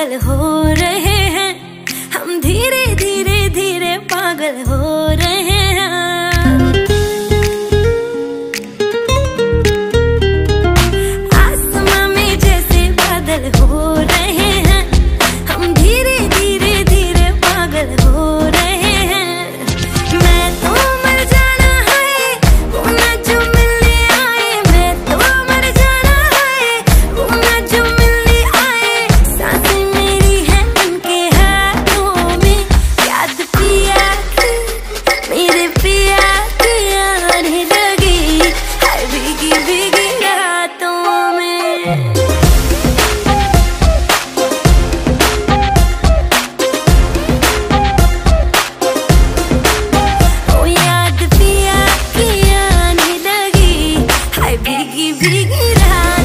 पागल हो रहे हैं, हम धीरे धीरे धीरे पागल हो रहे हैं। आसमां में जैसे बादल हो रहे हैं, हम धीरे धीरे धीरे पागल हो रहे हैं। मैं तो मर जाना है वो ना जो मिलने आए, मैं तो मर जाना है वो ना जो मिलने आए। सांसें मेरी है उनके हाथों में, याद पिया की मेरे पिया की आने लगी है भीगी भीगी रातों में।